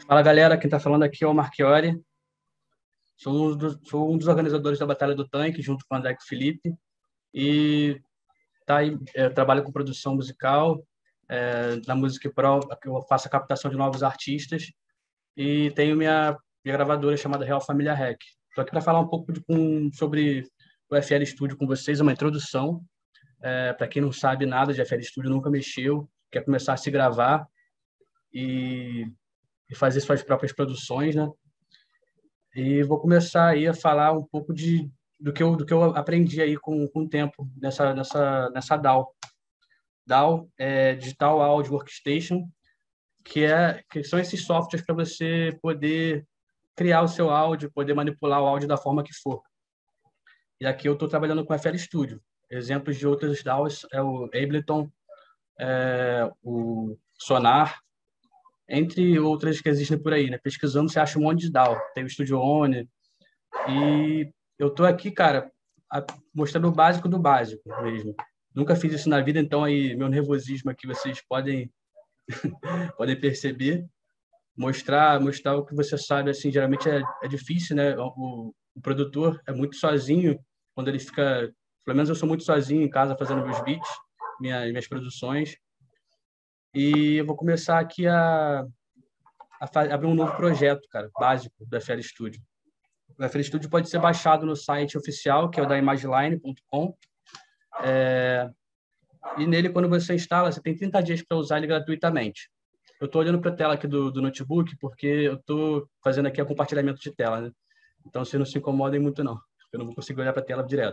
Fala, galera. Quem está falando aqui é o Marchiori. Sou um dos organizadores da Batalha do Tanque, junto com o André e com o Felipe. E trabalho com produção musical, na Music Pro, eu faço a captação de novos artistas. E tenho minha gravadora chamada Real Família Rec. Estou aqui para falar um pouco sobre o FL Studio com vocês, uma introdução. Para quem não sabe nada de FL Studio, nunca mexeu, quer começar a se gravar e fazer suas próprias produções, né? E vou começar aí a falar um pouco do que eu aprendi aí com o tempo nessa DAW. DAW é Digital Audio Workstation, que são esses softwares para você poder criar o seu áudio, poder manipular o áudio da forma que for. E aqui eu estou trabalhando com FL Studio. Exemplos de outras DAWs é o Ableton, o Sonar, entre outras que existem por aí, né? Pesquisando, você acha um monte de DAW. Tem o Studio One. E eu estou aqui, cara, mostrando o básico do básico mesmo. Nunca fiz isso na vida, então aí meu nervosismo aqui vocês podem perceber. Mostrar o que você sabe, assim, geralmente é difícil, né? O produtor é muito sozinho quando ele fica... Pelo menos eu sou muito sozinho em casa fazendo meus beats, minhas produções. E eu vou começar aqui a abrir um novo projeto, cara, básico do FL Studio. O FL Studio pode ser baixado no site oficial, que é o da imageline.com. E nele, quando você instala, você tem 30 dias para usar ele gratuitamente. Eu estou olhando para a tela aqui do notebook, porque eu estou fazendo aqui o compartilhamento de tela, né? Então, vocês não se incomodem muito, não. Eu não vou conseguir olhar para a tela direto.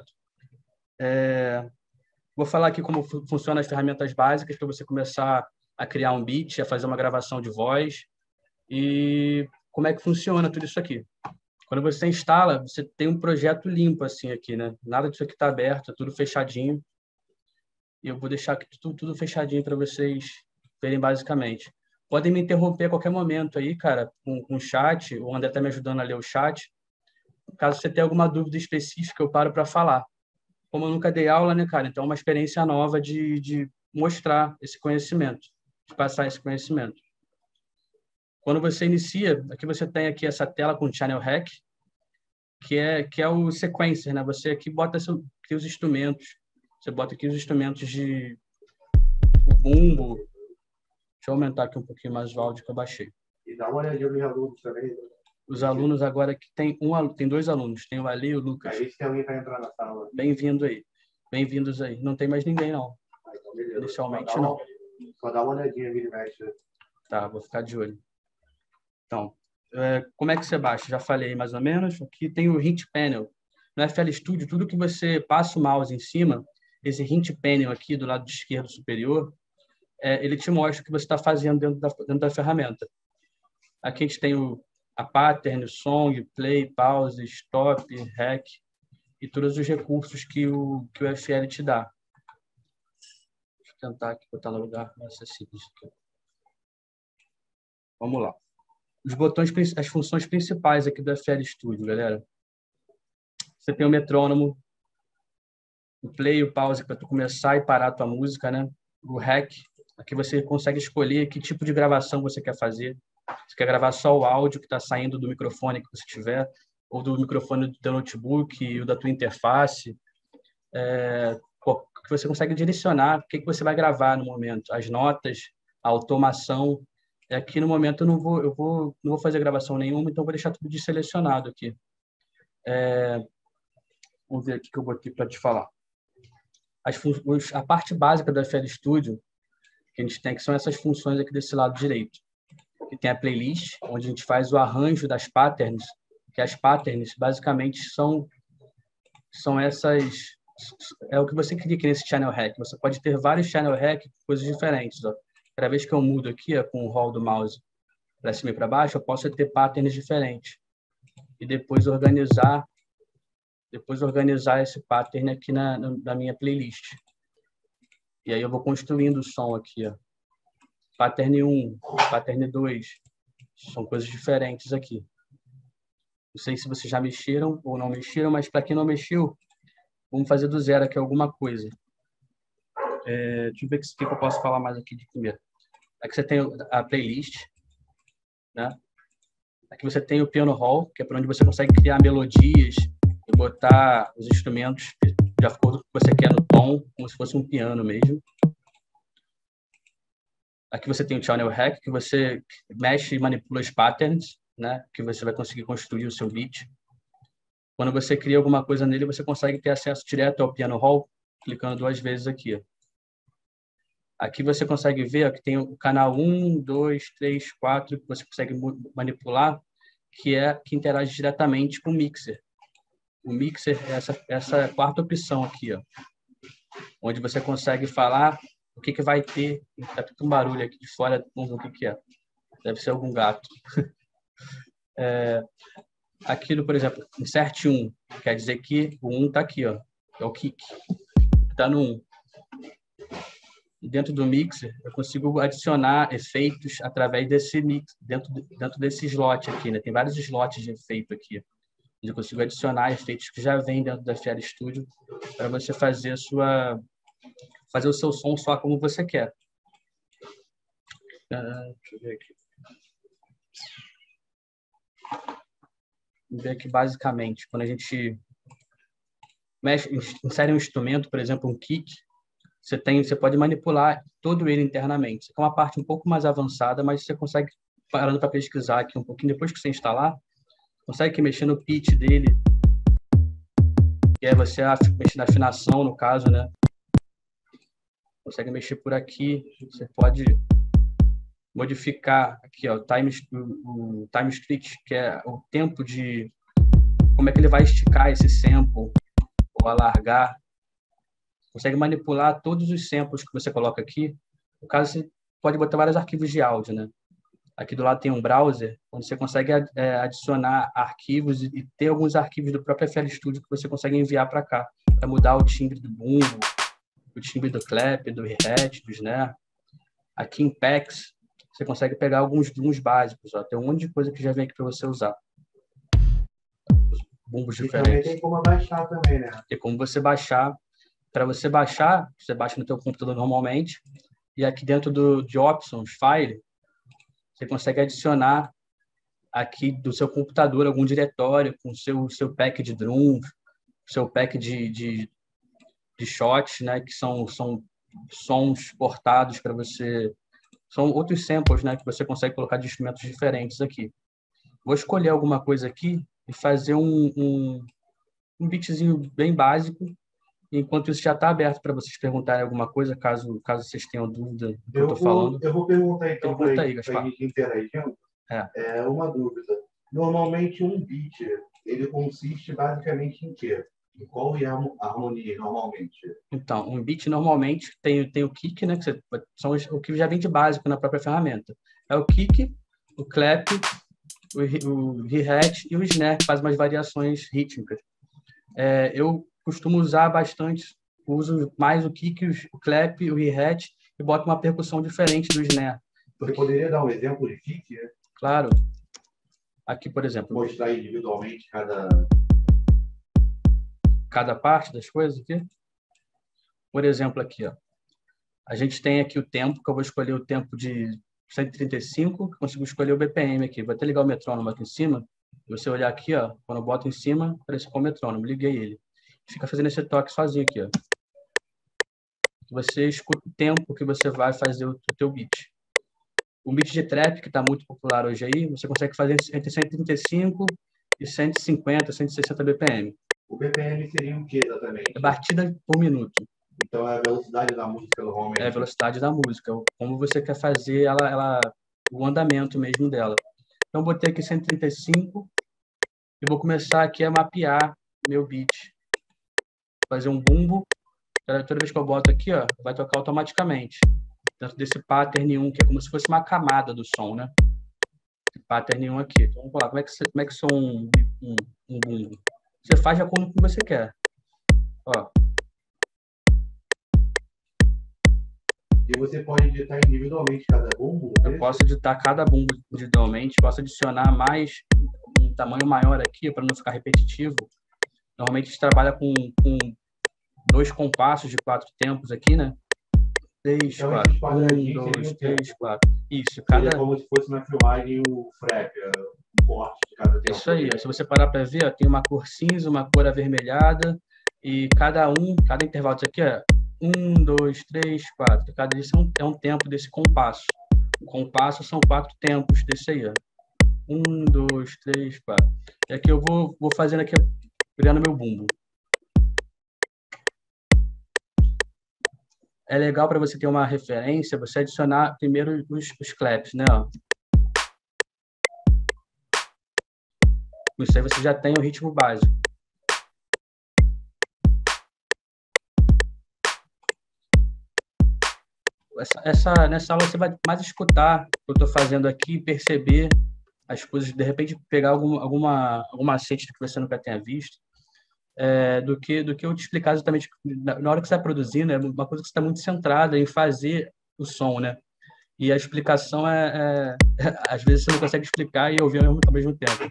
Vou falar aqui como funcionam as ferramentas básicas para você começar a criar um beat, a fazer uma gravação de voz e como é que funciona tudo isso aqui. Quando você instala, você tem um projeto limpo assim aqui, né? Nada disso aqui está aberto, é tudo fechadinho. E eu vou deixar aqui tudo fechadinho para vocês verem basicamente. Podem me interromper a qualquer momento aí, cara, com o chat. O André está me ajudando a ler o chat. Caso você tenha alguma dúvida específica, eu paro para falar. Como eu nunca dei aula, né, cara? Então é uma experiência nova de mostrar esse conhecimento, de passar esse conhecimento. Quando você inicia, aqui você tem aqui essa tela com Channel Rec, que é o sequencer, né? Você aqui bota aqui os instrumentos. Você bota aqui os instrumentos de o bumbo. Deixa eu aumentar aqui um pouquinho mais o áudio que eu baixei. E dá uma olhadinha nos alunos também. Os alunos agora que tem dois alunos, tem o Ali e o Lucas. Aí se tem alguém para entrar na sala. Bem-vindo aí. Bem-vindos aí. Não tem mais ninguém, não. Então, beleza. Inicialmente, não. Só dá uma olhadinha, vira e mexe. Tá, vou ficar de olho. Então, como é que você baixa? Já falei mais ou menos. Aqui tem o Hint Panel. No FL Studio, tudo que você passa o mouse em cima, esse Hint Panel aqui do lado esquerdo superior, ele te mostra o que você está fazendo dentro da ferramenta. Aqui a gente tem a pattern, o song, play, pause, stop, rec e todos os recursos que o FL te dá. Deixa eu tentar aqui botar no lugar mais acessível. Vamos lá. Os botões, as funções principais aqui do FL Studio, galera. Você tem o metrônomo, o play, o pause para tu começar e parar a tua música, né? O rec, aqui você consegue escolher que tipo de gravação você quer fazer. Você quer gravar só o áudio que está saindo do microfone que você tiver, ou do microfone do teu notebook, ou da tua interface. Que você consegue direcionar o que você vai gravar no momento. As notas, a automação. Aqui no momento eu não vou fazer gravação nenhuma, então vou deixar tudo desselecionado aqui. Vamos ver aqui que eu botei para te falar. A parte básica do FL Studio que a gente tem, que são essas funções aqui desse lado direito. Que tem a playlist, onde a gente faz o arranjo das patterns, que as patterns basicamente são essas... É o que você cria aqui nesse Channel Rec. Você pode ter vários Channel Rec com coisas diferentes. Ó. Cada vez que eu mudo aqui, com o roll do mouse para cima e para baixo, eu posso ter patterns diferentes. E depois organizar esse pattern aqui na minha playlist. E aí eu vou construindo o som aqui. Ó. Pattern 1, pattern 2. São coisas diferentes aqui. Não sei se vocês já mexeram ou não mexeram, mas para quem não mexeu, vamos fazer do zero aqui alguma coisa. Deixa eu ver o que eu posso falar mais aqui de primeiro. Aqui você tem a playlist, né? Aqui você tem o piano roll, que é para onde você consegue criar melodias e botar os instrumentos de acordo com o que você quer no tom, como se fosse um piano mesmo. Aqui você tem o channel hack, que você mexe e manipula os patterns, né? Que você vai conseguir construir o seu beat. Quando você cria alguma coisa nele, você consegue ter acesso direto ao piano roll, clicando 2 vezes aqui. Aqui você consegue ver que tem o canal 1, 2, 3, 4, que você consegue manipular, que interage diretamente com o mixer. O mixer é essa quarta opção aqui, ó, onde você consegue falar o que vai ter. Está tudo um barulho aqui de fora, vamos ver o que é. Deve ser algum gato. Aquilo, por exemplo, insert 1, quer dizer que o 1 está aqui, ó, é o kick, está no 1. E dentro do mixer, eu consigo adicionar efeitos através desse mix, dentro desse slot aqui, né? Tem vários slots de efeito aqui. Eu consigo adicionar efeitos que já vêm dentro da FL Studio para você fazer o seu som só como você quer. Deixa eu ver aqui. Vamos ver aqui basicamente, quando a gente insere um instrumento, por exemplo, um kick, você pode manipular todo ele internamente. Isso é uma parte um pouco mais avançada, mas você consegue, parando para pesquisar aqui um pouquinho, depois que você instalar, consegue mexer no pitch dele, que é você mexer na afinação, no caso, né? Consegue mexer por aqui, você pode modificar aqui, ó, o time stretch, que é o tempo de como é que ele vai esticar esse sample ou alargar. Consegue manipular todos os samples que você coloca aqui. No caso, você pode botar vários arquivos de áudio, né? Aqui do lado tem um browser, onde você consegue adicionar arquivos e ter alguns arquivos do próprio FL Studio que você consegue enviar para cá, para mudar o timbre do bumbo, o timbre do clap, do hi-hat, do snare. Aqui em packs, você consegue pegar alguns drums básicos. Ó. Tem um monte de coisa que já vem aqui para você usar. Bumbos diferentes. Também tem como baixar também, né? Tem como você baixar. Para você baixar, você baixa no teu computador normalmente. E aqui dentro de Options, File, você consegue adicionar aqui do seu computador algum diretório com o seu pack de drums, seu pack de shots, né? Que são sons portados para você. São outros samples, né, que você consegue colocar de instrumentos diferentes aqui. Vou escolher alguma coisa aqui e fazer um beatzinho bem básico. Enquanto isso já está aberto para vocês perguntarem alguma coisa, caso vocês tenham dúvida do que eu estou falando. Eu vou perguntar então para a Gaspar. gente interagindo. É uma dúvida. Normalmente um beat, ele consiste basicamente em quê? Em qual harmonia normalmente? Então, um beat normalmente tem o kick, né? Que são o que já vem de básico na própria ferramenta. É o kick, o clap, o hi-hat e o snare, que faz umas variações rítmicas. Eu costumo usar bastante, uso mais o kick, o clap, o hi-hat e boto uma percussão diferente do snare. Você poderia dar um exemplo de kick? Claro. Aqui, por exemplo. Mostrar individualmente cada parte das coisas aqui. Por exemplo, aqui, ó. A gente tem aqui o tempo, que eu vou escolher o tempo de 135, que consigo escolher o BPM aqui. Vou até ligar o metrônomo aqui em cima. Se você olhar aqui, ó, quando eu boto em cima, aparece com o metrônomo. Liguei ele. Fica fazendo esse toque sozinho aqui, ó. Você escuta o tempo que você vai fazer o teu beat. O beat de trap, que está muito popular hoje aí, você consegue fazer entre 135 e 150, 160 BPM. O BPM seria o que exatamente? É batida por minuto. Então é a velocidade da música normalmente? É a velocidade da música. Como você quer fazer o andamento mesmo dela. Então, botei aqui 135 e vou começar aqui a mapear meu beat. Fazer um bumbo. Toda vez que eu boto aqui, ó, vai tocar automaticamente. Dentro desse pattern 1, que é como se fosse uma camada do som, né? Esse pattern 1 aqui. Então, vamos lá. Como é que soa um bumbo? Você faz de acordo com o que você quer. Ó. E você pode editar individualmente cada bumbo? Eu posso editar cada bumbo individualmente. Posso adicionar mais um tamanho maior aqui, para não ficar repetitivo. Normalmente a gente trabalha com 2 compassos de 4 tempos aqui, né? 3, 4. 1, 2, 3, 4. Isso, cada... Seria como se fosse na filmagem o frap, um É isso aí. Se você parar para ver, ó, tem uma cor cinza, uma cor avermelhada, e cada intervalo disso aqui é 1, 2, 3, 4. Cada disso é um tempo desse compasso. O compasso são 4 tempos desse aí, ó. 1, 2, 3, 4. E aqui eu vou fazendo aqui, criando meu bumbo. É legal para você ter uma referência, você adicionar primeiro os claps, né? Ó. Com isso aí você já tem o ritmo básico. Nessa aula você vai mais escutar o que eu estou fazendo aqui, perceber as coisas, de repente pegar algum macete que você nunca tenha visto, do que eu te explicar exatamente na hora que você está produzindo, é uma coisa que você está muito centrada em fazer o som, né? E a explicação às vezes você não consegue explicar e ouvir ao mesmo tempo.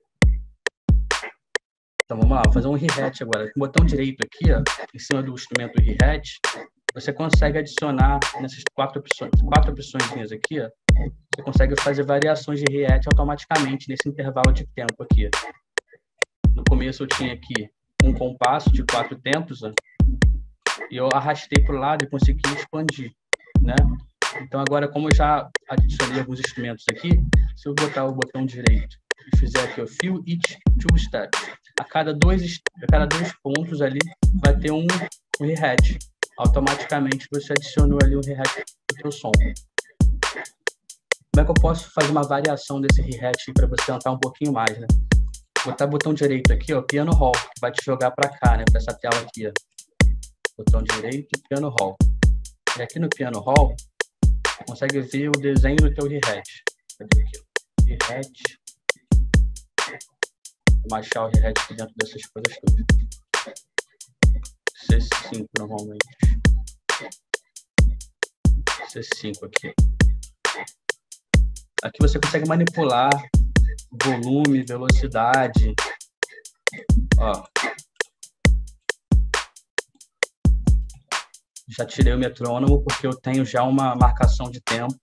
Então vamos lá, vou fazer um hi-hat agora. Com o botão direito aqui, ó, em cima do instrumento hi-hat, você consegue adicionar nessas quatro opções aqui, ó, você consegue fazer variações de hi-hat automaticamente nesse intervalo de tempo aqui. No começo eu tinha aqui um compasso de 4 tempos, ó, e eu arrastei para o lado e consegui expandir, né? Então agora, como eu já adicionei alguns instrumentos aqui, se eu botar o botão direito e fizer aqui o Fill Each Two Steps, a cada dois pontos ali vai ter um hi-hat. Automaticamente você adicionou ali um hi-hat no seu som. Como é que eu posso fazer uma variação desse hi-hat para você cantar um pouquinho mais, né? Botar o botão direito aqui, ó, Piano Roll, que vai te jogar para cá, né, para essa tela aqui, ó. Botão direito, Piano Roll. E aqui no Piano Roll, você consegue ver o desenho do teu hi-hat. Cadê aqui? Hi-hat. Vou achar o hi-hat aqui dentro dessas coisas todas. C5 normalmente. C5 aqui. Aqui você consegue manipular volume, velocidade. Ó. Já tirei o metrônomo porque eu tenho já uma marcação de tempo.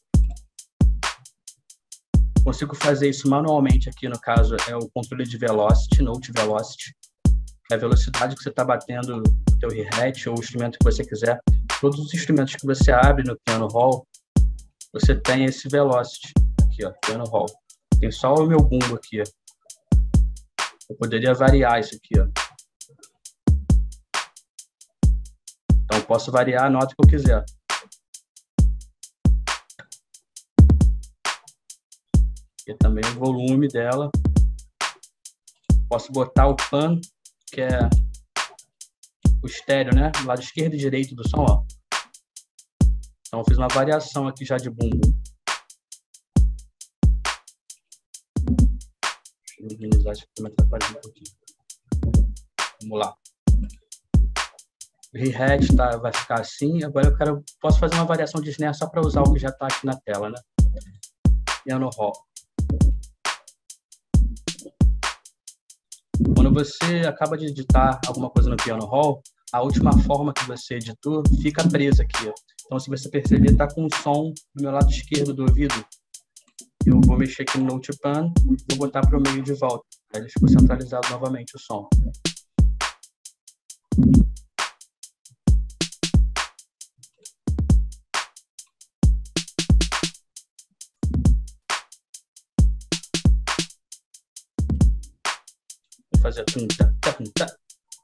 Consigo fazer isso manualmente aqui, no caso, é o controle de velocity, note velocity. É a velocidade que você está batendo no teu hi-hat ou o instrumento que você quiser. Todos os instrumentos que você abre no Piano Roll, você tem esse velocity. Aqui, ó, Piano Roll. Tem só o meu bumbo aqui, ó. Eu poderia variar isso aqui, ó. Então, eu posso variar a nota que eu quiser. E também o volume dela. Posso botar o pan, que é o estéreo, né? Do lado esquerdo e direito do som, ó. Então, eu fiz uma variação aqui já de bumbo. Deixa eu minimizar isso aqui para me atrapalhar um pouquinho. Vamos lá. O hi-hat vai ficar assim. Agora posso fazer uma variação de snare só para usar o que já está aqui na tela, né? Piano Roll. Quando você acaba de editar alguma coisa no Piano Roll, a última forma que você editou fica presa aqui, ó. Então, se você perceber, está com o som do meu lado esquerdo do ouvido. Eu vou mexer aqui no Note Pan, vou botar para o meio de volta. Aí ele ficou centralizado novamente o som. Vou fazer tum-ta.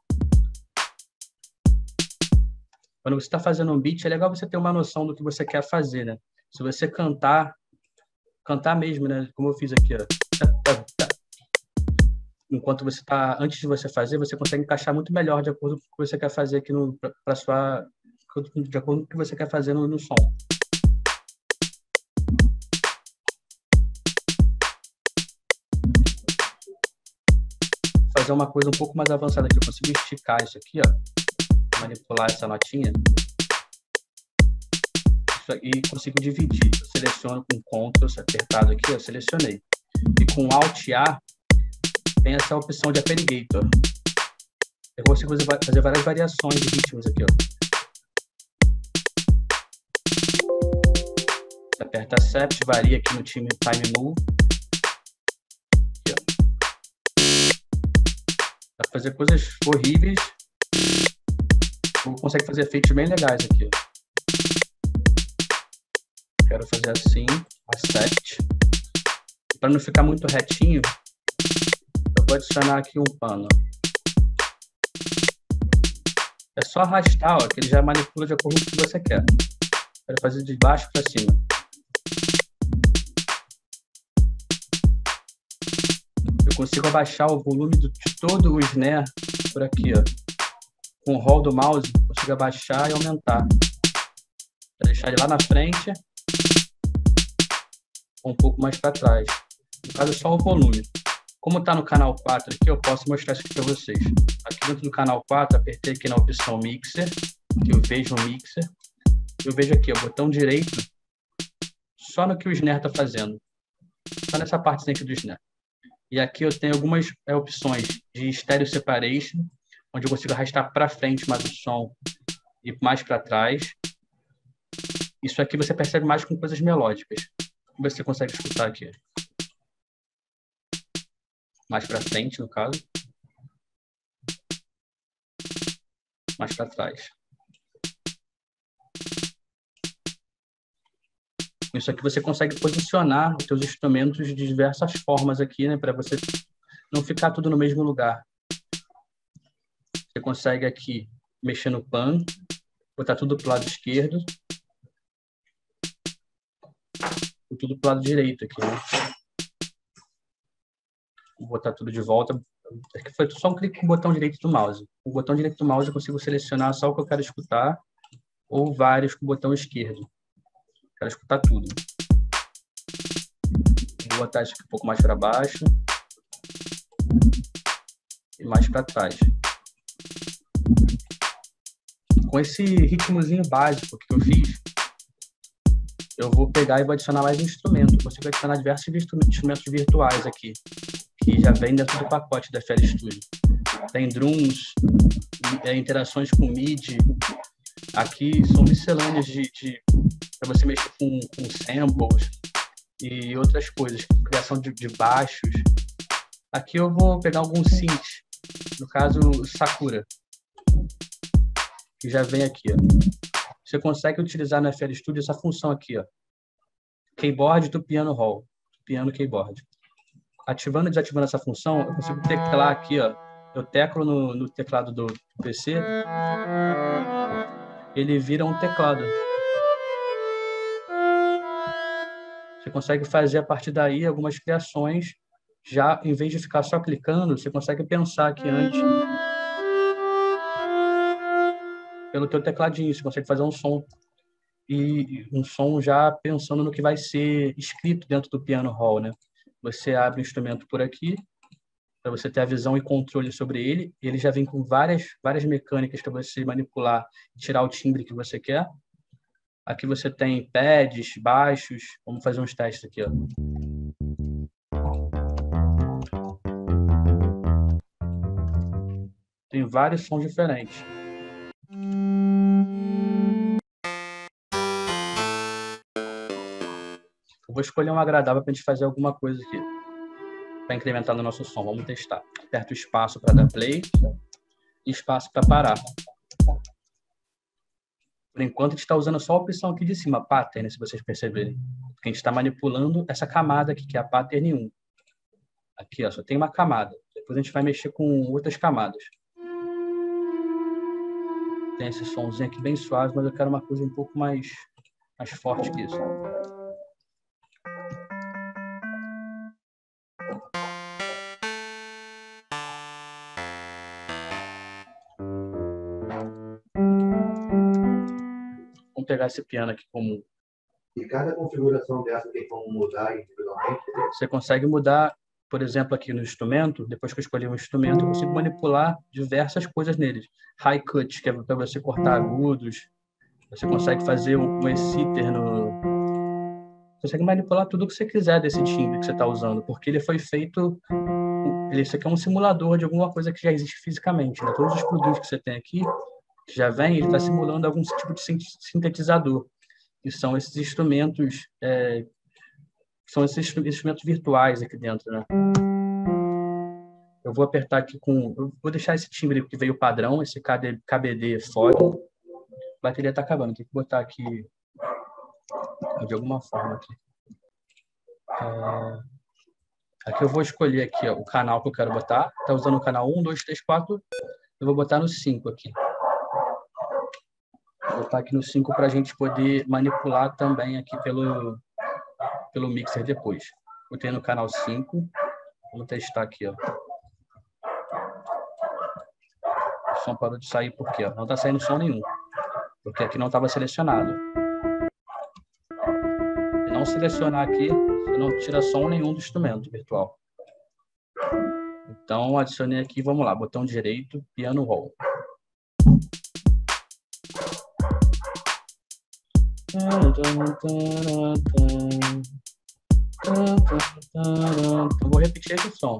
Quando você está fazendo um beat, é legal você ter uma noção do que você quer fazer, né? Se você cantar mesmo, né? Como eu fiz aqui, ó. Enquanto você está, antes de você fazer, você consegue encaixar muito melhor de acordo com o que você quer fazer aqui de acordo com o que você quer fazer no som. Fazer uma coisa um pouco mais avançada aqui. Eu consigo esticar isso aqui, ó. Manipular essa notinha. E consigo dividir. Eu seleciono com Ctrl apertado aqui, eu selecionei. E com Alt A tem essa opção de Aperigator. Eu consigo fazer várias variações de ritmos aqui, ó. Aperta Sept, varia aqui no time Move. Aqui, ó. fazer coisas horríveis ou consegue fazer efeitos bem legais aqui. Quero fazer assim, accept. Para não ficar muito retinho, eu vou adicionar aqui um pano. É só arrastar, ó, que ele já manipula de acordo com o que você quer. Quero fazer de baixo para cima. Eu consigo abaixar o volume de todo o snare por aqui, ó. Com o roll do mouse, consigo abaixar e aumentar. Para deixar ele lá na frente, um pouco mais para trás. No caso, só o volume. Como está no canal 4 aqui, eu posso mostrar isso aqui para vocês. Aqui dentro do canal 4, apertei aqui na opção Mixer, que eu vejo o Mixer. Eu vejo aqui o botão direito, só no que o snare está fazendo. Só nessa parte aqui do snare. E aqui eu tenho algumas opções de Stereo Separation, onde eu consigo arrastar para frente mais o som e mais para trás. Isso aqui você percebe mais com coisas melódicas. Vamos ver se você consegue escutar aqui. Mais para frente, no caso. Mais para trás. Isso aqui você consegue posicionar os seus instrumentos de diversas formas aqui, né? Para você não ficar tudo no mesmo lugar. Você consegue aqui mexer no pan, botar tudo para o lado esquerdo. E tudo para o lado direito aqui, né? Vou botar tudo de volta. Aqui foi só um clique com o botão direito do mouse. Com o botão direito do mouse eu consigo selecionar só o que eu quero escutar ou vários com o botão esquerdo. Quero escutar tudo. Vou botar isso aqui um pouco mais para baixo e mais para trás. Com esse ritmozinho básico que eu fiz, eu vou pegar e vou adicionar mais instrumentos. Eu consigo adicionar diversos instrumentos virtuais aqui, que já vem dentro do pacote da FL Studio. Tem drums, interações com MIDI. Aqui são miscelâneas para você mexer com samples e outras coisas, criação de baixos. Aqui eu vou pegar alguns synths, no caso Sakura, que já vem aqui, ó. Você consegue utilizar no FL Studio essa função aqui, ó. Keyboard do piano roll, piano keyboard. Ativando e desativando essa função, eu consigo teclar aqui, ó. Eu teclo no teclado do PC, ele vira um teclado. Você consegue fazer a partir daí algumas criações, já em vez de ficar só clicando, você consegue pensar aqui antes pelo teu tecladinho, você consegue fazer um som e um som já pensando no que vai ser escrito dentro do piano roll, né? Você abre o instrumento por aqui, para você ter a visão e controle sobre ele. Ele já vem com várias mecânicas para você manipular e tirar o timbre que você quer. Aqui você tem pads, baixos. Vamos fazer uns testes aqui, ó. Tem vários sons diferentes. Eu vou escolher um agradável para a gente fazer alguma coisa aqui, para incrementar no nosso som. Vamos testar. Aperto o espaço para dar play e espaço para parar. Por enquanto, a gente está usando só a opção aqui de cima, pattern, se vocês perceberem. Porque a gente está manipulando essa camada aqui, que é a pattern 1. Aqui, ó, só tem uma camada. Depois a gente vai mexer com outras camadas. Tem esse somzinho aqui bem suave, mas eu quero uma coisa um pouco mais forte que isso. Vamos pegar esse piano aqui como... E cada configuração dessa tem como mudar individualmente? Você consegue mudar, por exemplo, aqui no instrumento, depois que eu escolhi um instrumento, eu consigo manipular diversas coisas neles. High cut, que é para você cortar agudos. Você consegue fazer um exciter no... Você consegue manipular tudo o que você quiser desse timbre que você está usando, porque ele foi feito... Isso aqui é um simulador de alguma coisa que já existe fisicamente, né? Todos os produtos que você tem aqui, que já vem, ele está simulando algum tipo de sintetizador, que são esses instrumentos, instrumentos virtuais aqui dentro, né? Eu vou apertar aqui com... Eu vou deixar esse timbre que veio padrão, esse KBD fog. A bateria está acabando, tem que botar aqui de alguma forma aqui. Aqui eu vou escolher aqui, ó, o canal que eu quero botar. Está usando o canal 1, 2, 3, 4. Eu vou botar no 5 aqui. Vou botar aqui no 5 para a gente poder manipular também aqui pelo mixer depois. Botei no canal 5. Vamos testar aqui, ó. O som parou de sair por quê? Ó? Não está saindo som nenhum. Porque aqui não estava selecionado. Se não selecionar aqui, você não tira som nenhum do instrumento virtual. Então, adicionei aqui, vamos lá, botão direito, piano roll. Eu vou repetir esse som.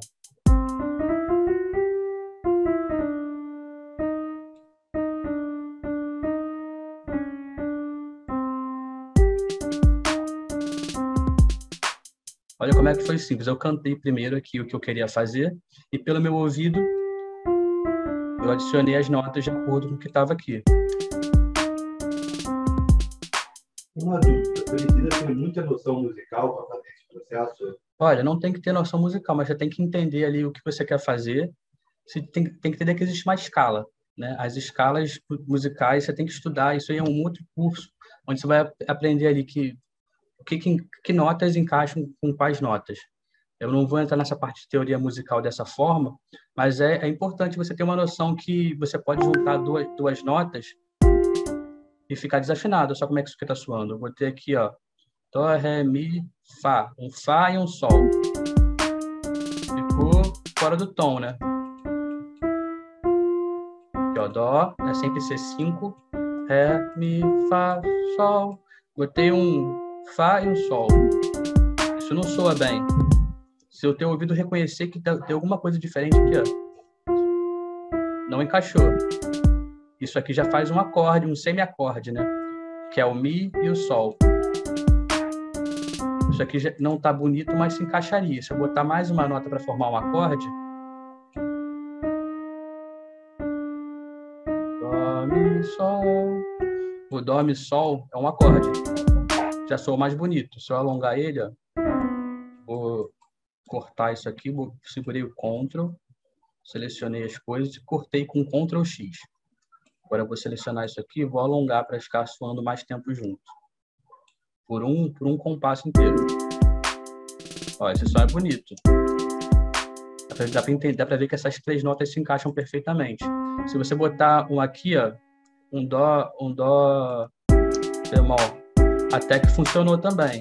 Olha como é que foi simples. Eu cantei primeiro aqui o que eu queria fazer e pelo meu ouvido eu adicionei as notas de acordo com o que estava aqui. Uma dúvida, precisa ter muita noção musical para fazer esse processo? Olha, não tem que ter noção musical, mas já tem que entender ali o que você quer fazer. Você tem que entender que existe uma escala, né? As escalas musicais você tem que estudar. Isso aí é um outro curso, onde você vai aprender ali que notas encaixam com quais notas. Eu não vou entrar nessa parte de teoria musical dessa forma, mas é importante você ter uma noção que você pode juntar duas notas e ficar desafinado. Só como é que isso aqui está soando. Eu vou ter aqui, ó, Dó, Ré, Mi, Fá. Um Fá e um Sol. Ficou fora do tom, né? Aqui, ó, Dó é sempre C5, Ré, Mi, Fá, Sol. Botei um Fá e um Sol. Isso não soa bem. Se o teu ouvido reconhecer que tem alguma coisa diferente aqui, ó, não encaixou. Isso aqui já faz um acorde, um semi-acorde, né? Que é o Mi e o Sol. Isso aqui já não tá bonito, mas se encaixaria. Se eu botar mais uma nota para formar um acorde... Dó, Mi, Sol. O Dó, Mi, Sol é um acorde. Já soa mais bonito. Se eu alongar ele, ó, vou cortar isso aqui, segurei o Ctrl, selecionei as coisas e cortei com Ctrl X. Agora eu vou selecionar isso aqui e vou alongar para ficar soando mais tempo junto. Por um compasso inteiro. Ó, esse som é bonito. Dá para ver que essas três notas se encaixam perfeitamente. Se você botar um aqui, ó, um dó bemol, até que funcionou também.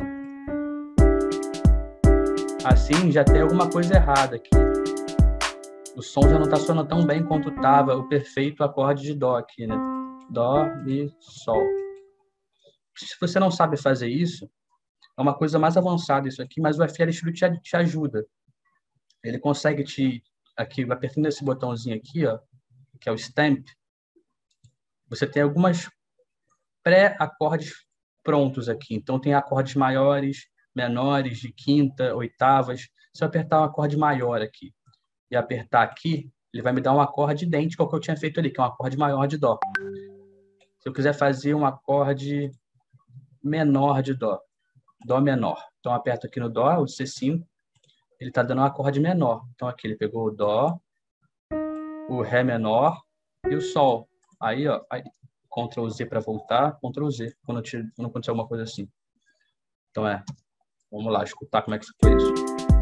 Assim, já tem alguma coisa errada aqui. O som já não está sonando tão bem quanto estava o perfeito acorde de Dó aqui, né? Dó, Mi, Sol. Se você não sabe fazer isso, é uma coisa mais avançada isso aqui, mas o FL Studio te ajuda. Ele consegue aqui, apertando esse botãozinho aqui, ó, que é o Stamp, você tem algumas pré-acordes prontos aqui. Então, tem acordes maiores, menores, de quinta, oitavas. Se eu apertar um acorde maior aqui e apertar aqui, ele vai me dar um acorde idêntico ao que eu tinha feito ali, que é um acorde maior de Dó. Se eu quiser fazer um acorde menor de Dó, Dó menor. Então, eu aperto aqui no Dó, o C5, ele está dando um acorde menor. Então, aqui ele pegou o Dó, o Ré menor e o Sol. Aí, ó, Ctrl Z para voltar, Ctrl Z, quando acontecer alguma coisa assim. Então, vamos lá, escutar como é que foi isso.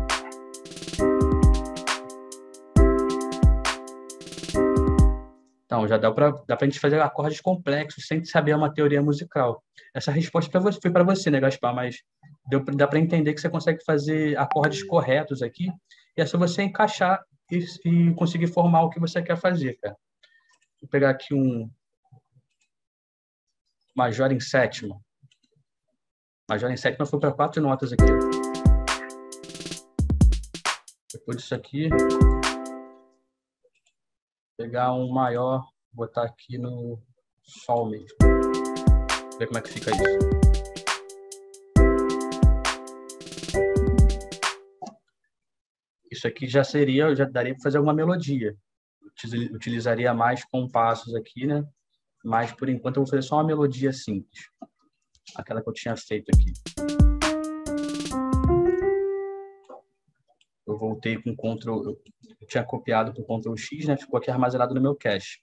Então, já dá pra gente fazer acordes complexos sem saber uma teoria musical. Essa resposta foi para você, né, Gaspar? Mas dá para entender que você consegue fazer acordes corretos aqui, e é só você encaixar e conseguir formar o que você quer fazer, cara. Vou pegar aqui um Major em sétima. Major em sétima foi para 4 notas aqui. Depois disso aqui, pegar um maior, botar aqui no Sol mesmo. Ver como é que fica isso. Isso aqui já daria para fazer alguma melodia. Utilizaria mais compassos aqui, né? Mas, por enquanto, eu vou fazer só uma melodia simples. Aquela que eu tinha feito aqui. Eu voltei com Ctrl... Eu tinha copiado para o Ctrl X, né? Ficou aqui armazenado no meu cache.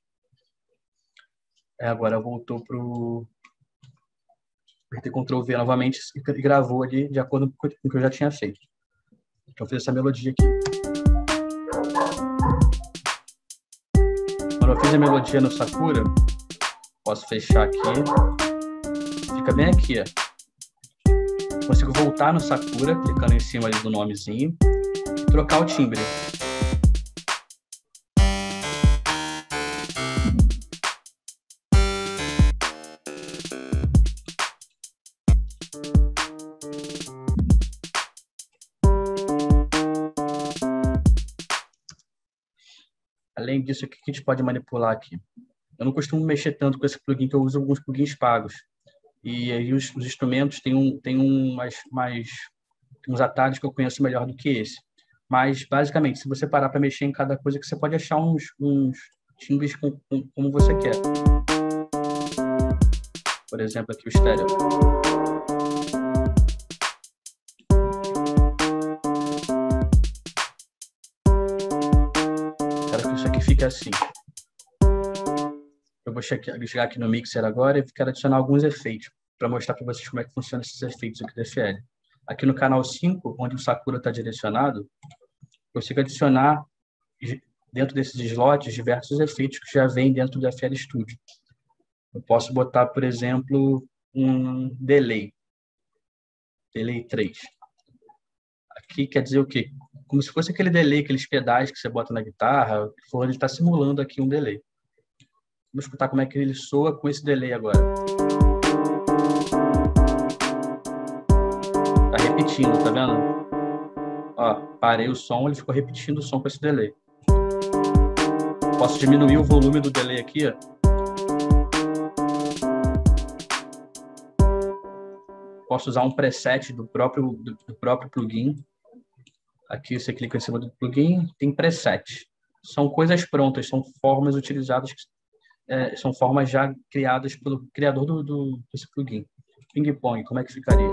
Agora voltou para o... Apertei Ctrl V novamente e gravou ali de acordo com o que eu já tinha feito. Então, eu fiz essa melodia aqui. Quando eu fiz a melodia no Sakura, posso fechar aqui. Fica bem aqui, ó. Consigo voltar no Sakura, clicando em cima ali do nomezinho, e trocar o timbre. Além disso, o que a gente pode manipular aqui? Eu não costumo mexer tanto com esse plugin, que eu uso alguns plugins pagos. E aí os instrumentos têm uns atalhos que eu conheço melhor do que esse. Mas, basicamente, se você parar para mexer em cada coisa, que você pode achar uns timbres como você quer. Por exemplo, aqui o estéreo. Quero que isso aqui fique assim. Eu vou chegar aqui no Mixer agora e quero adicionar alguns efeitos para mostrar para vocês como é que funcionam esses efeitos aqui do FL. Aqui no canal 5, onde o Sakura está direcionado, eu consigo adicionar dentro desses slots diversos efeitos que já vêm dentro do FL Studio. Eu posso botar, por exemplo, um delay 3. Aqui quer dizer o quê? Como se fosse aquele delay, aqueles pedais que você bota na guitarra, ele está simulando aqui um delay. Vamos escutar como é que ele soa com esse delay agora. Tá repetindo, tá vendo? Ó, parei o som, ele ficou repetindo o som com esse delay. Posso diminuir o volume do delay aqui, ó. Posso usar um preset do próprio plugin. Aqui você clica em cima do plugin, tem preset. São coisas prontas, são formas utilizadas, são formas já criadas pelo criador desse plugin. Ping pong, como é que ficaria?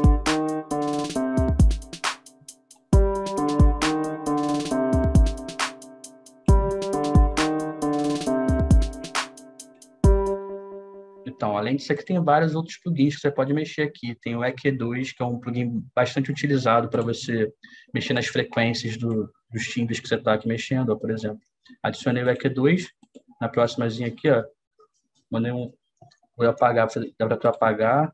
Então, além disso aqui, tem vários outros plugins que você pode mexer aqui. Tem o EQ2, que é um plugin bastante utilizado para você mexer nas frequências dos timbres que você está aqui mexendo, ó, por exemplo. Adicionei o EQ2, na próximazinha aqui, ó, mandei vou apagar, dá para tu apagar,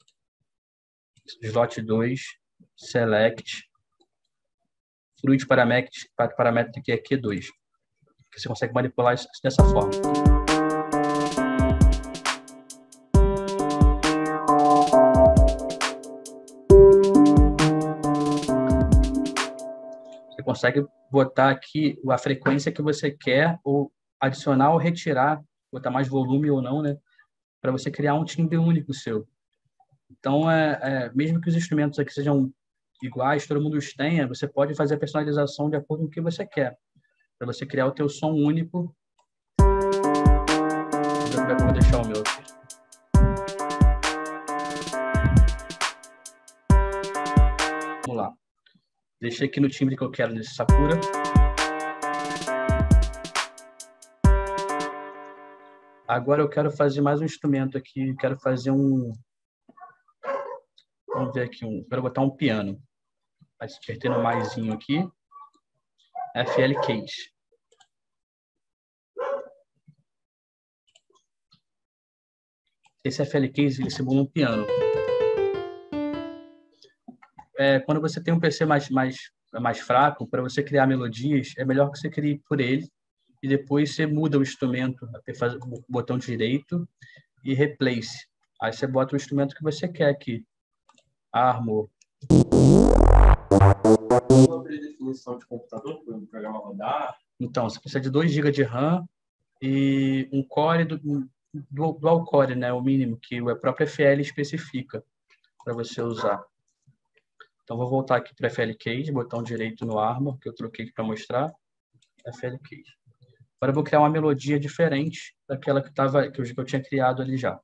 slot 2, select, fluid paramétrico aqui é EQ2, que você consegue manipular isso dessa forma. Você consegue botar aqui a frequência que você quer, ou adicionar ou retirar, botar mais volume ou não, né? Para você criar um timbre único seu. Então, mesmo que os instrumentos aqui sejam iguais, todo mundo os tenha, você pode fazer a personalização de acordo com o que você quer, para você criar o teu som único. Vou deixar o meu aqui. Vamos lá. Deixei aqui no timbre que eu quero nesse Sakura. Agora eu quero fazer mais um instrumento aqui. Quero fazer um... Vamos ver aqui. Quero botar um piano. Apertei no maisinho aqui. FL Case. Esse FL Case, ele simula um piano. Quando você tem um PC mais fraco, para você criar melodias, é melhor que você crie por ele e depois você muda o instrumento, faz o botão direito e replace. Aí você bota o instrumento que você quer aqui. Armor. Uma predefinição de computador para o programa rodar? Então, você precisa de 2 GB de RAM e um core dual core, né? O mínimo que a própria FL especifica para você usar. Então, vou voltar aqui para FL Case, botão direito no Armor, que eu troquei para mostrar. FL Case. Agora eu vou criar uma melodia diferente daquela que eu tinha criado ali já.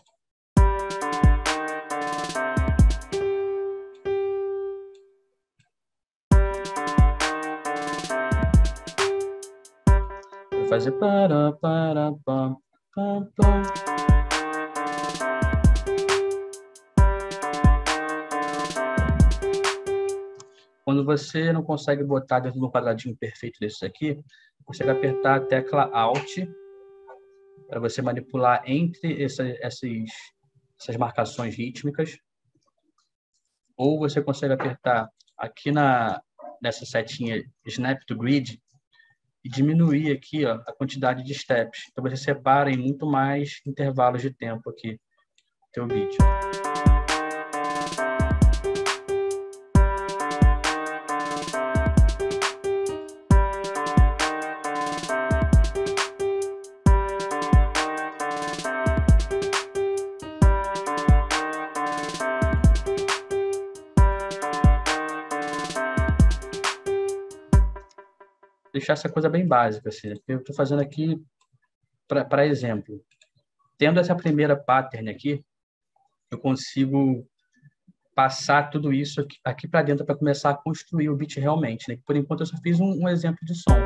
Vou fazer para pam, pam, pam. Quando você não consegue botar dentro de um quadradinho perfeito desses aqui, você vai apertar a tecla Alt para você manipular entre essas marcações rítmicas. Ou você consegue apertar aqui nessa setinha Snap to Grid e diminuir aqui, ó, a quantidade de steps. Então você separa em muito mais intervalos de tempo aqui o teu beat. Deixar essa coisa bem básica, assim, né? Eu estou fazendo aqui para exemplo. Tendo essa primeira pattern aqui, eu consigo passar tudo isso aqui para dentro para começar a construir o beat realmente, né? Por enquanto, eu só fiz um exemplo de som.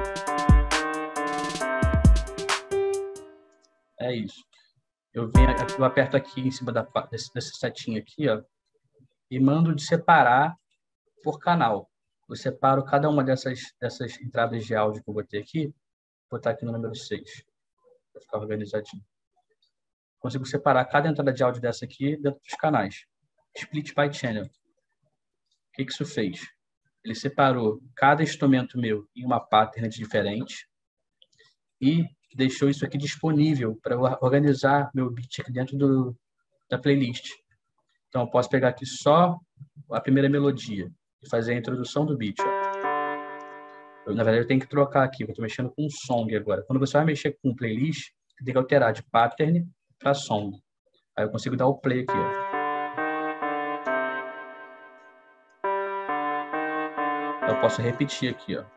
É isso. Eu aperto aqui em cima dessa setinha aqui, ó, e mando de separar por canal. Eu separo cada uma dessas entradas de áudio que eu botei aqui, vou botar aqui no número 6, para ficar organizadinho. Consigo separar cada entrada de áudio dessa aqui dentro dos canais. Split by channel. O que isso fez? Ele separou cada instrumento meu em uma pattern diferente e deixou isso aqui disponível para organizar meu beat aqui dentro da playlist. Então, eu posso pegar aqui só a primeira melodia e fazer a introdução do beat. Na verdade, eu tenho que trocar aqui, eu estou mexendo com song agora. Quando você vai mexer com playlist, você tem que alterar de pattern para song. Aí eu consigo dar o play aqui. Eu posso repetir aqui. Eu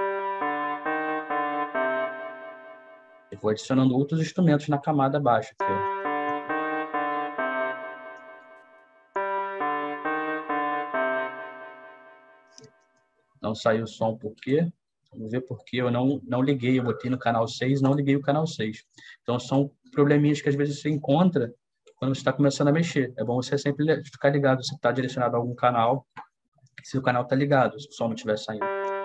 vou adicionando outros instrumentos na camada abaixo. Aqui, Não saiu o som por quê? Vamos ver por que eu não liguei. Eu botei no canal 6, não liguei o canal 6. Então, são probleminhas que às vezes você encontra quando você está começando a mexer. É bom você sempre ficar ligado se está direcionado a algum canal, se o canal está ligado, se o som não estiver saindo.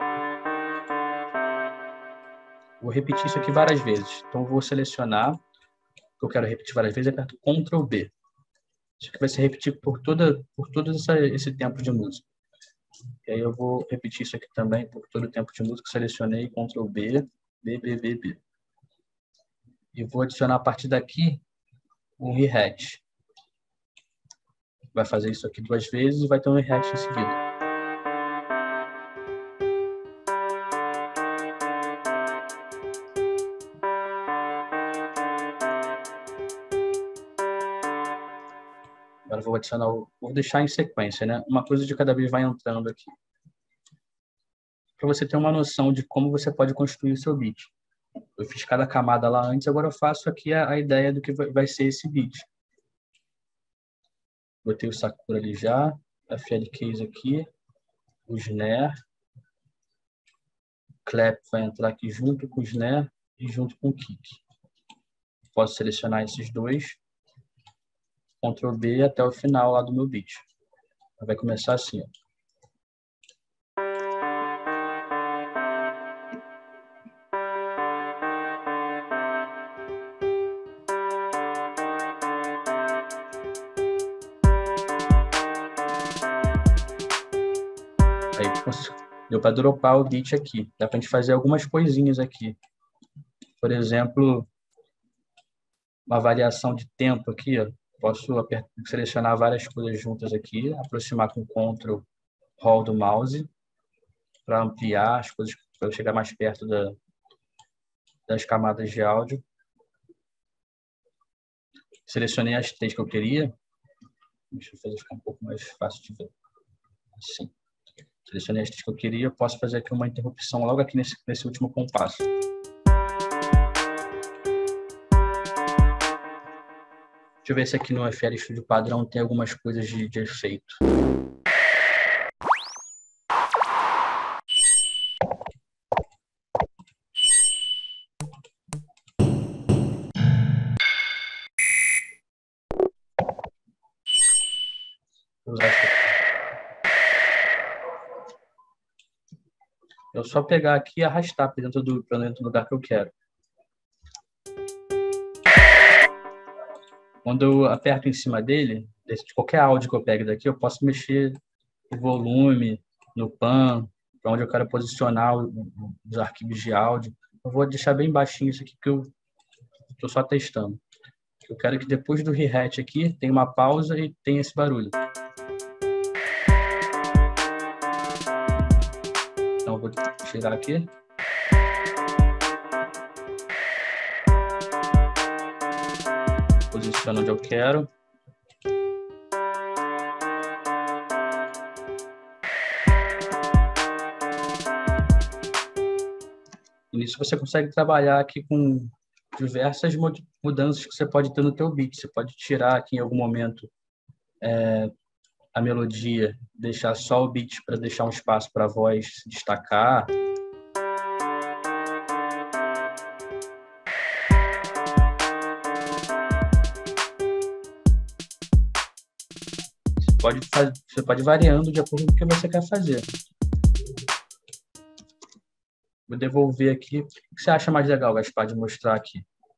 Vou repetir isso aqui várias vezes. Então, vou selecionar o que eu quero repetir várias vezes e aperto Ctrl B. Isso aqui vai ser repetido por todo esse tempo de música. E aí eu vou repetir isso aqui também por todo o tempo de música. Selecionei, Ctrl B, B, B, B, B. E vou adicionar a partir daqui um hi-hat. Vai fazer isso aqui 2 vezes e vai ter um hi-hat em seguida. Agora vou adicionar, vou deixar em sequência, né? Uma coisa de cada vez vai entrando aqui. Para você ter uma noção de como você pode construir o seu beat. Eu fiz cada camada lá antes, agora eu faço aqui a ideia do que vai ser esse beat. Botei o Sakura ali já, a FL Case aqui, o snare, o clap vai entrar aqui junto com o snare e junto com o kick. Posso selecionar esses dois, Ctrl B até o final lá do meu beat. Vai começar assim, ó. Aí deu para dropar o beat aqui. Dá para a gente fazer algumas coisinhas aqui. Por exemplo, uma variação de tempo aqui, ó. Posso selecionar várias coisas juntas aqui, aproximar com Ctrl Roll do mouse para ampliar as coisas, para eu chegar mais perto das camadas de áudio. Selecionei as 3 que eu queria. Deixa eu fazer ficar um pouco mais fácil de ver. Assim. Selecionei as que eu queria, posso fazer aqui uma interrupção logo aqui nesse último compasso. Deixa eu ver se aqui no FL Studio padrão tem algumas coisas de efeito. É só pegar aqui e arrastar para dentro do lugar que eu quero. Quando eu aperto em cima dele, de qualquer áudio que eu pegue daqui, eu posso mexer no volume, no pan, para onde eu quero posicionar os arquivos de áudio. Eu vou deixar bem baixinho isso aqui, que eu estou só testando. Eu quero que depois do hi-hat aqui, tenha uma pausa e tenha esse barulho. Então, eu vou chegar aqui. Posiciono onde eu quero. E nisso você consegue trabalhar aqui com diversas mudanças que você pode ter no teu beat. Você pode tirar aqui em algum momento a melodia, deixar só o beat para deixar um espaço para a voz se destacar. Você pode ir variando de acordo com o que você quer fazer. Vou devolver aqui. O que você acha mais legal, Gaspar, de mostrar aqui?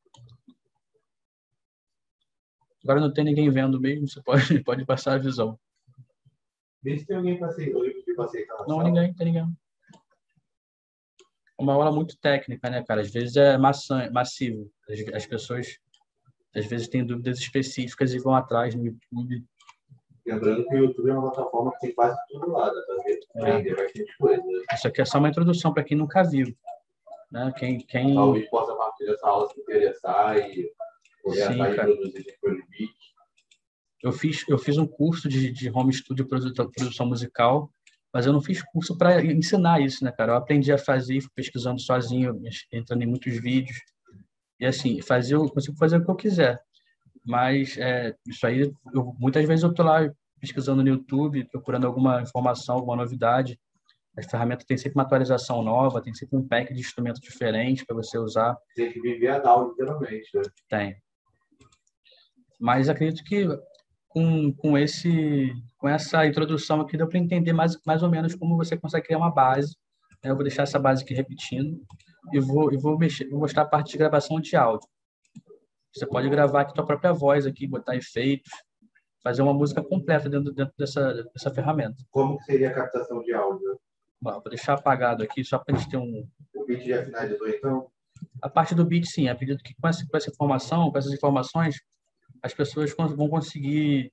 Agora não tem ninguém vendo mesmo, você pode passar a visão. Vê se tem alguém para aceitar. Não, ninguém, tem ninguém. É uma aula muito técnica, né, cara? Às vezes é massivo. As pessoas, às vezes, têm dúvidas específicas e vão atrás no YouTube. Lembrando que o YouTube é uma plataforma que tem quase tudo lá, dá para aprender bastante coisa. Isso aqui é só uma introdução para quem nunca viu. Né? Quem... Talvez possa, a partir dessa aula, se interessar e poder atrás de produzir depois de beat. Eu fiz um curso de home studio produção musical, mas eu não fiz curso para ensinar isso, né, cara? Eu aprendi a fazer, fui pesquisando sozinho, entrando em muitos vídeos. E assim, eu consigo fazer o que eu quiser. Mas isso aí, muitas vezes eu estou lá pesquisando no YouTube, procurando alguma informação, alguma novidade. As ferramentas têm sempre uma atualização nova, tem sempre um pack de instrumentos diferentes para você usar. Tem que viver a DAW, literalmente, né? Tem. Mas acredito que com essa introdução aqui deu para entender mais ou menos como você consegue criar uma base. Eu vou deixar essa base aqui repetindo e vou mostrar a parte de gravação de áudio. Você pode gravar aqui a sua própria voz aqui, botar efeitos, fazer uma música completa dentro dessa ferramenta. Como que seria a captação de áudio? Bom, vou deixar apagado aqui só para a gente ter um... O beat já finalizou, então? A parte do beat, sim. Acredito que com essa informação, com essas informações, as pessoas vão conseguir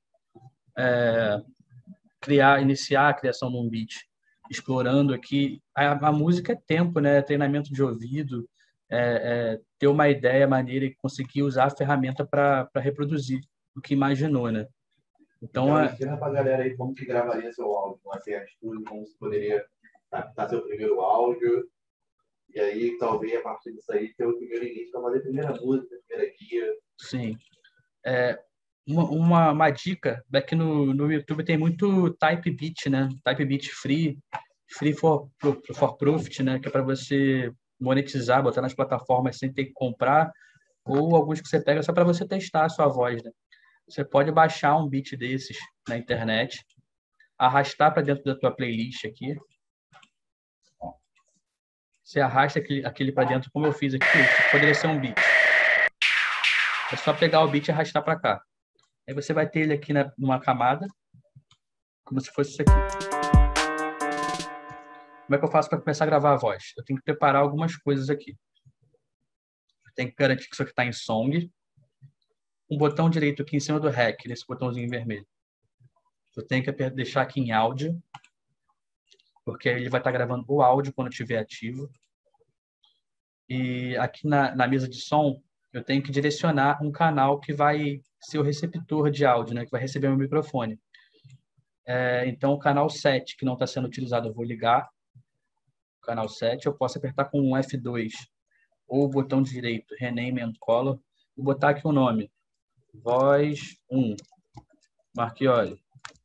iniciar a criação de um beat, explorando aqui. A música é tempo, né? Treinamento de ouvido, ter uma ideia, maneira e conseguir usar a ferramenta para reproduzir o que imaginou, né? Então ensina para a galera aí como que gravaria seu áudio, no FL Studio, como você poderia captar seu primeiro áudio, e aí talvez a partir disso aí ter o primeiro início para fazer a primeira música, a primeira guia. Sim. Uma dica é que no YouTube tem muito type beat, né? Type beat free for profit, né? Que é para você monetizar, botar nas plataformas sem ter que comprar, ou alguns que você pega só para você testar a sua voz, né? Você pode baixar um beat desses na internet, arrastar para dentro da tua playlist aqui. Você arrasta aquele para dentro, como eu fiz aqui, poderia ser um beat. É só pegar o beat e arrastar para cá. Aí você vai ter ele aqui numa camada, como se fosse isso aqui. Como é que eu faço para começar a gravar a voz? Eu tenho que preparar algumas coisas aqui. Eu tenho que garantir que isso aqui está em song. Um botão direito aqui em cima do REC, nesse botãozinho vermelho. Eu tenho que deixar aqui em áudio, porque ele vai estar gravando o áudio quando estiver ativo. E aqui na mesa de som, eu tenho que direcionar um canal que vai ser o receptor de áudio, né, que vai receber meu microfone. Então, o canal 7, que não está sendo utilizado, eu vou ligar o canal 7. Eu posso apertar com um F2 ou o botão direito, Rename and Color, e botar aqui o nome, voz 1, Marchiori.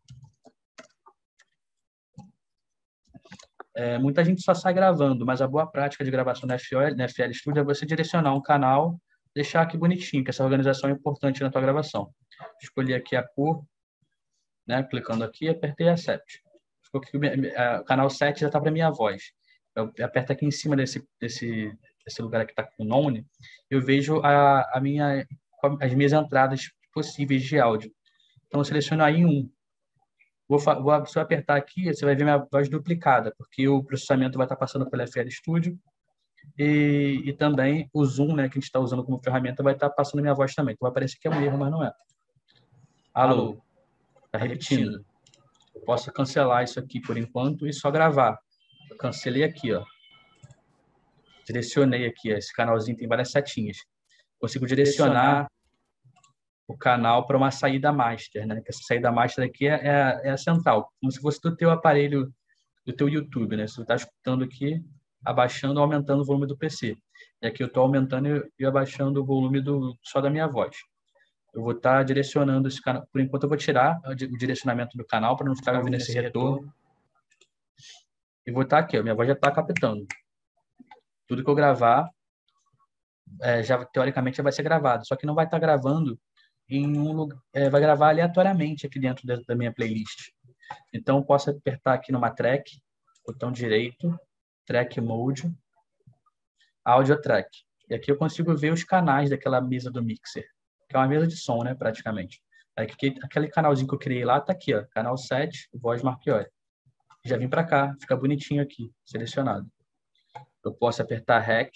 Muita gente só sai gravando, mas a boa prática de gravação na FL Studio é você direcionar um canal, deixar aqui bonitinho, que essa organização é importante na tua gravação. Escolhi aqui a cor, né? Clicando aqui, apertei Accept. Ficou aqui, o canal 7 já está para minha voz. Eu aperto aqui em cima desse lugar aqui que está com o None, eu vejo as minhas entradas possíveis de áudio. Então, eu seleciono aí um. Se eu apertar aqui, você vai ver minha voz duplicada, porque o processamento vai estar passando pela FL Studio e também o Zoom, né, que a gente está usando como ferramenta, vai estar passando minha voz também. Então, vai parecer que é um erro, mas não é. Alô, está repetindo. Eu posso cancelar isso aqui por enquanto e só gravar. Eu cancelei aqui, ó. Direcionei aqui, ó. Esse canalzinho tem várias setinhas. Consigo direcionar o canal para uma saída master, né? Que essa saída master aqui é a central, como se fosse do teu aparelho, do teu YouTube, né? Você está escutando aqui, abaixando ou aumentando o volume do PC. E aqui eu estou aumentando e abaixando o volume só da minha voz. Eu vou estar direcionando esse canal. Por enquanto eu vou tirar o direcionamento do canal para não ficar ouvindo esse retorno. E vou estar aqui, ó, minha voz já está captando. Tudo que eu gravar, já teoricamente já vai ser gravado, só que não vai estar gravando em um lugar, vai gravar aleatoriamente aqui dentro da minha playlist. Então, eu posso apertar aqui numa track, botão direito, track mode, audio track. E aqui eu consigo ver os canais daquela mesa do mixer, que é uma mesa de som, né, praticamente. Aquele canalzinho que eu criei lá está aqui, ó, canal 7, voz Marchiori. Já vim para cá, fica bonitinho aqui, selecionado. Eu posso apertar REC.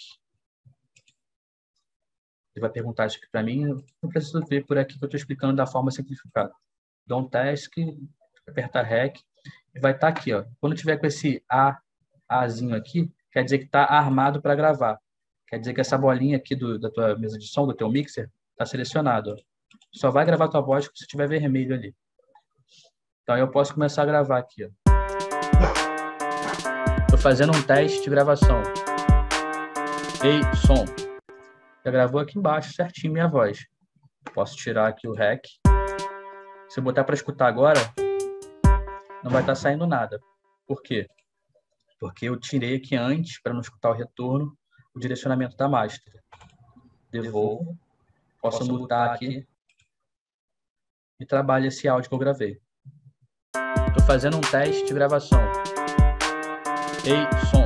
Ele vai perguntar isso aqui para mim. Eu não preciso ver por aqui que eu estou explicando da forma simplificada. Dou um task, apertar REC, e vai estar aqui, ó. Quando tiver com esse Azinho aqui, quer dizer que está armado para gravar. Quer dizer que essa bolinha aqui da tua mesa de som, do teu mixer, está selecionado, ó. Só vai gravar tua voz se tiver vermelho ali. Então, eu posso começar a gravar aqui, ó. Estou fazendo um teste de gravação. Ei, som. Já gravou aqui embaixo certinho minha voz. Posso tirar aqui o REC. Se eu botar para escutar agora, não vai estar saindo nada. Por quê? Porque eu tirei aqui antes, para não escutar o retorno, o direcionamento da master. Devolvo. Posso mutar aqui e trabalho esse áudio que eu gravei. Estou fazendo um teste de gravação. Ei, som.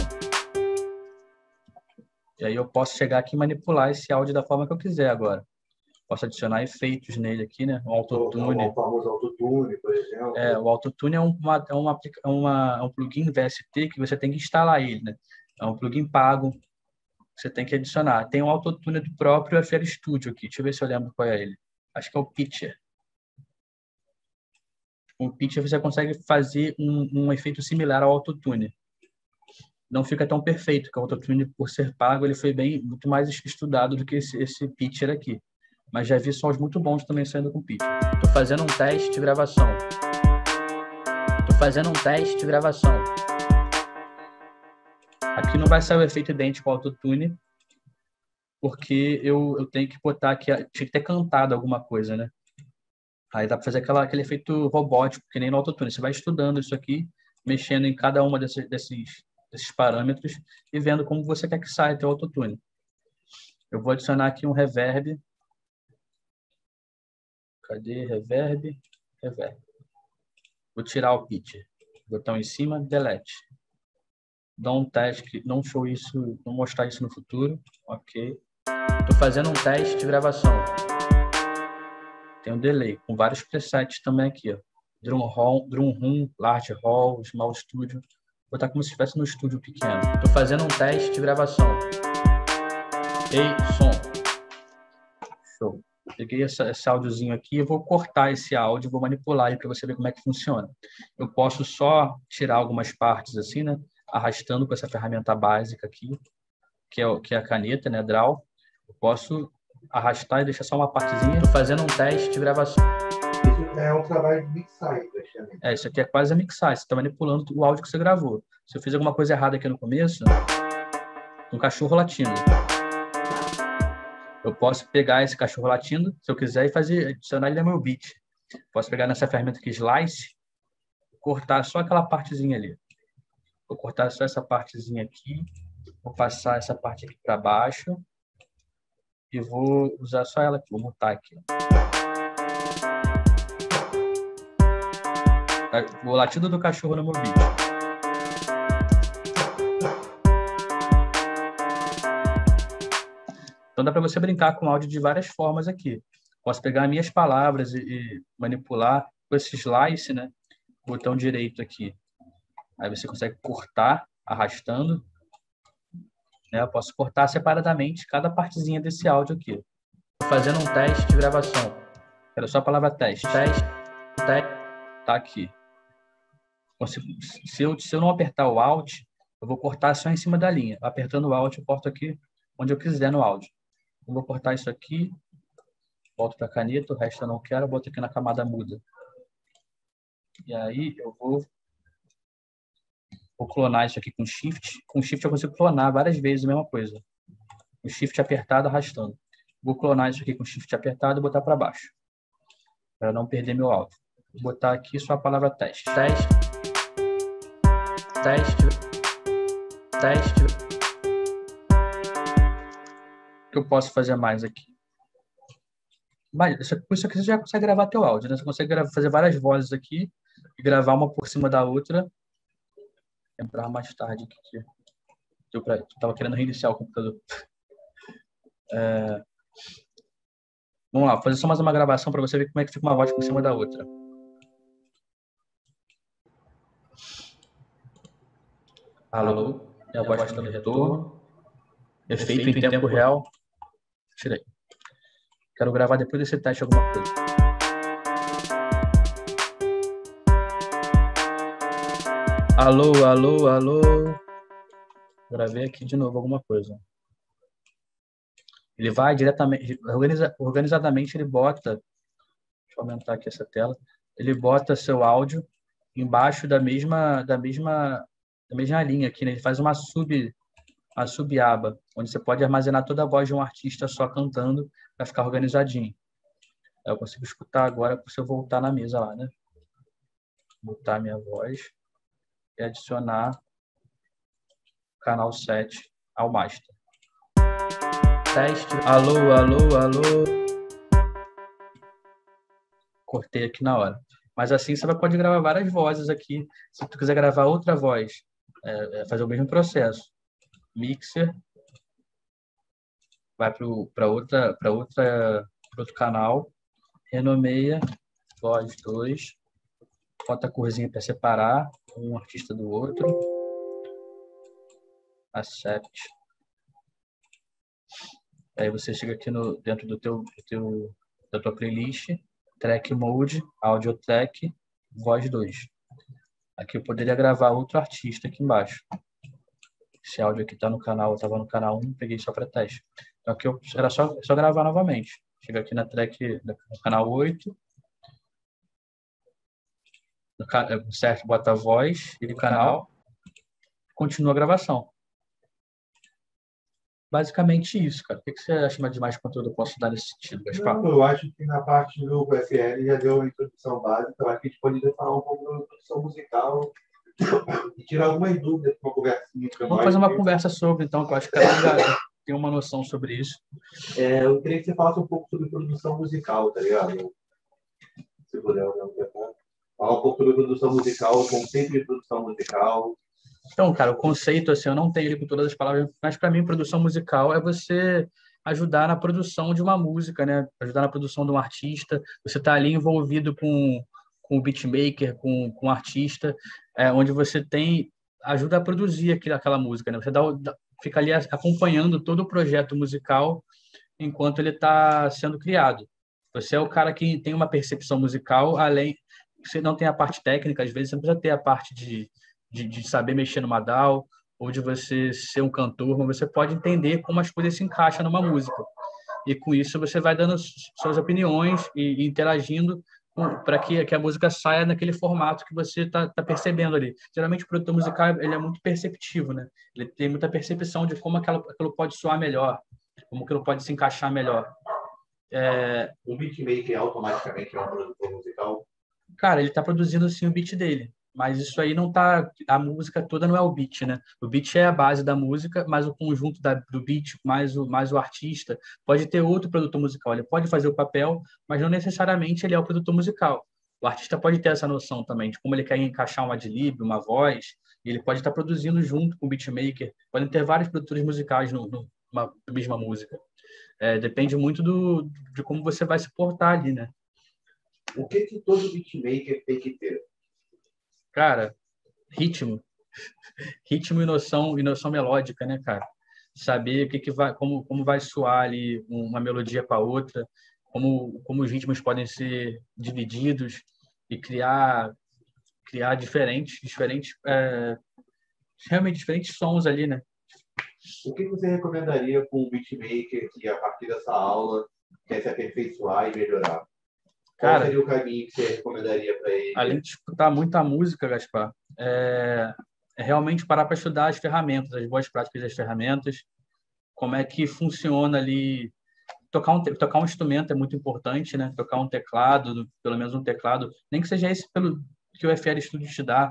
E aí eu posso chegar aqui e manipular esse áudio da forma que eu quiser agora. Posso adicionar efeitos nele aqui, né? O autotune. O famoso autotune, por exemplo. O autotune é um plugin VST que você tem que instalar ele, né? É um plugin pago que você tem que adicionar. Tem um autotune do próprio FL Studio aqui. Deixa eu ver se eu lembro qual é ele. Acho que é o Pitcher. Com o Pitcher você consegue fazer um efeito similar ao autotune. Não fica tão perfeito, porque o autotune, por ser pago, ele foi muito mais estudado do que esse pitcher aqui. Mas já vi sons muito bons também saindo com pitcher. Estou fazendo um teste de gravação. Aqui não vai sair o efeito idêntico ao autotune, porque eu tenho que botar aqui, tinha que ter cantado alguma coisa, né? Aí dá para fazer aquele efeito robótico, que nem no autotune. Você vai estudando isso aqui, mexendo em cada uma desses parâmetros e vendo como você quer que saia teu autotune. Eu vou adicionar aqui um reverb. Cadê? Reverb. Vou tirar o pitch. Botão em cima, delete. Dou um teste, não mostrar isso no futuro. Ok. Estou fazendo um teste de gravação. Tem um delay, com vários presets também aqui, ó. Drum Room, Large Hall, Small Studio. Vou botar como se estivesse no estúdio pequeno. Estou fazendo um teste de gravação. Ei, som. Show. Peguei esse áudiozinho aqui e vou cortar esse áudio, vou manipular ele para você ver como é que funciona. Eu posso só tirar algumas partes assim, né? Arrastando com essa ferramenta básica aqui, que é a caneta, né? Draw. Eu posso arrastar e deixar só uma partezinha. Estou fazendo um teste de gravação. É um trabalho de mixagem, praticamente. Isso aqui é quase a mixagem. Você está manipulando o áudio que você gravou. Se eu fiz alguma coisa errada aqui no começo, um cachorro latindo. Eu posso pegar esse cachorro latindo, se eu quiser, e adicionar ele no meu beat. Posso pegar nessa ferramenta aqui, Slice, cortar só aquela partezinha ali. Vou cortar só essa partezinha aqui. Vou passar essa parte aqui para baixo. E vou usar só ela aqui. Vou mutar aqui. O latido do cachorro no meu beat. Então dá para você brincar com áudio de várias formas aqui. Posso pegar minhas palavras e manipular com esse slice, né? Botão direito aqui. Aí você consegue cortar arrastando. Né? Eu posso cortar separadamente cada partezinha desse áudio aqui. Estou fazendo um teste de gravação. Quero só a palavra teste. Teste. Tá aqui. Se eu não apertar o Alt, eu vou cortar só em cima da linha. Apertando o Alt, eu corto aqui onde eu quiser no áudio. Eu vou cortar isso aqui. Volto para a caneta. O resto eu não quero. Eu boto aqui na camada muda. E aí eu vou clonar isso aqui com Shift. Com Shift eu consigo clonar várias vezes a mesma coisa. Com Shift apertado, arrastando. Vou clonar isso aqui com Shift apertado e botar para baixo. Para não perder meu áudio. Vou botar aqui só a palavra teste. Teste. O que eu posso fazer mais aqui? Mas com isso aqui você já consegue gravar teu áudio, né? Você consegue fazer várias vozes aqui e gravar uma por cima da outra. Vou entrar mais tarde aqui. Eu estava querendo reiniciar o computador. Vamos lá, vou fazer só mais uma gravação para você ver como é que fica uma voz por cima da outra. Alô, minha voz está no retorno. Efeito em tempo real. Tirei. Quero gravar depois desse teste alguma coisa. Alô, alô, alô. Gravei aqui de novo alguma coisa. Ele vai diretamente, organizadamente ele bota, deixa eu aumentar aqui essa tela, ele bota seu áudio embaixo da mesma linha aqui, né? Ele faz uma subaba, onde você pode armazenar toda a voz de um artista só cantando para ficar organizadinho. Eu consigo escutar agora se eu voltar na mesa lá, né? Botar minha voz e adicionar o canal 7 ao master. Teste. Alô, alô, alô. Cortei aqui na hora. Mas assim você pode gravar várias vozes aqui. Se tu quiser gravar outra voz, fazer o mesmo processo. Mixer. Vai para outro canal. Renomeia. Voz 2. Bota a corzinha para separar um artista do outro. Accept. Aí você chega aqui dentro da tua playlist, track mode, audio track, voz 2. Aqui eu poderia gravar outro artista aqui embaixo. Esse áudio aqui está no canal, eu estava no canal 1, peguei só para teste. Então aqui era só gravar novamente. Chega aqui na track, no canal 8. Certo, bota a voz e o canal. Continua a gravação. Basicamente isso, cara. O que você acha de mais conteúdo eu posso dar nesse sentido, Gaspar? Não, eu acho que na parte do VFL já deu uma introdução básica. Eu acho que a gente poderia falar um pouco da produção musical e tirar algumas dúvidas para uma conversinha. Vamos fazer uma conversa sobre, então, que eu acho que ela já tem uma noção sobre isso. Eu queria que você falasse um pouco sobre produção musical, tá ligado? Se puder, falar um pouco sobre produção musical, o conceito de produção musical. Então, cara, o conceito, assim, eu não tenho ele com todas as palavras, mas para mim, produção musical é você ajudar na produção de uma música, né? Ajudar na produção de um artista. Você está ali envolvido com o beatmaker, com o artista, onde você ajuda a produzir aquela música, né? Você fica ali acompanhando todo o projeto musical enquanto ele está sendo criado. Você é o cara que tem uma percepção musical, além... Você não tem a parte técnica, às vezes você não precisa ter a parte de saber mexer numa DAW, ou de você ser um cantor, mas você pode entender como as coisas se encaixam numa música. E com isso você vai dando suas opiniões e interagindo para que a música saia naquele formato que você está percebendo ali. Geralmente o produtor musical ele é muito perceptivo, né? Ele tem muita percepção de como aquilo pode soar melhor, como aquilo pode se encaixar melhor. O beatmaker automaticamente é um produtor musical? Cara, ele está produzindo sim o beat dele, mas isso aí não tá. A música toda não é o beat, né? O beat é a base da música, mas o conjunto do beat mais o artista pode ter outro produtor musical. Ele pode fazer o papel, mas não necessariamente ele é o produtor musical. O artista pode ter essa noção também de como ele quer encaixar um ad-lib, uma voz, e ele pode estar produzindo junto com o beatmaker. Podem ter vários produtores musicais numa mesma música. Depende muito de como você vai se portar ali, né? O que todo beatmaker tem que ter? Cara, ritmo. Ritmo e noção melódica, né, cara? Saber o que vai, como vai soar ali uma melodia com a outra, como os ritmos podem ser divididos e criar realmente diferentes sons ali, né? O que você recomendaria para um beatmaker que, a partir dessa aula, quer se aperfeiçoar e melhorar? Qual seria o caminho que você recomendaria para ele? Além de escutar muita música, Gaspar, realmente parar para estudar as ferramentas, as boas práticas das ferramentas, como é que funciona ali. Tocar um instrumento é muito importante, né? Tocar um teclado, pelo menos um teclado, nem que seja esse pelo que o FL Studio te dá.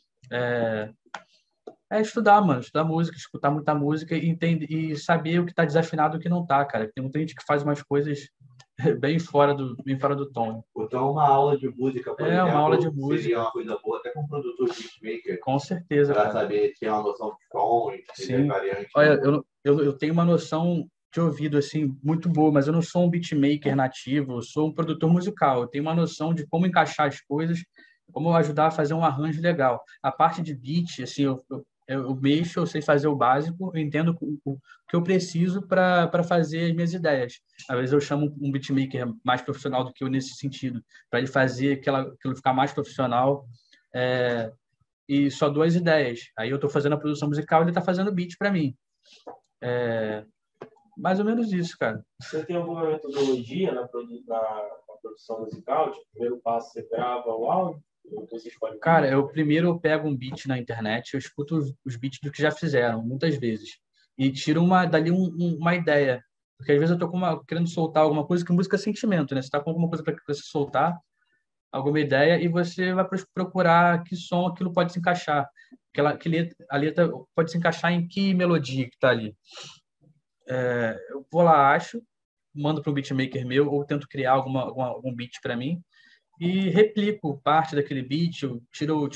Estudar, mano, estudar música, escutar muita música e entender e saber o que está desafinado e o que não está, cara. Tem muita gente que faz umas coisas bem fora do tom. Então, uma aula de música, por exemplo, uma aula de música seria uma coisa boa, até com um produtor beatmaker. Com certeza, para saber ter uma noção de tom, de variante. Olha, eu tenho uma noção de ouvido assim muito boa, mas eu não sou um beatmaker nativo, eu sou um produtor musical. Eu tenho uma noção de como encaixar as coisas, como ajudar a fazer um arranjo legal. A parte de beat, assim, eu mexo, eu sei fazer o básico, eu entendo o que eu preciso para fazer as minhas ideias. Às vezes eu chamo um beatmaker mais profissional do que eu nesse sentido, para ele fazer aquilo ficar mais profissional. E só duas ideias. Aí eu estou fazendo a produção musical, ele está fazendo beat para mim. Mais ou menos isso, cara. Você tem alguma metodologia na produção musical? Tipo, primeiro passo você grava o áudio? Cara, primeiro eu pego um beat na internet, eu escuto os beats do que já fizeram, muitas vezes, e tiro dali uma ideia. Porque às vezes eu tô querendo soltar alguma coisa, que música é sentimento, né? Você tá com alguma coisa para você soltar, alguma ideia, e você vai procurar que som aquilo pode se encaixar. A letra pode se encaixar em que melodia que tá ali. Eu vou lá, acho, mando para um beatmaker meu, ou tento criar algum beat para mim, e replico parte daquele beat, eu tiro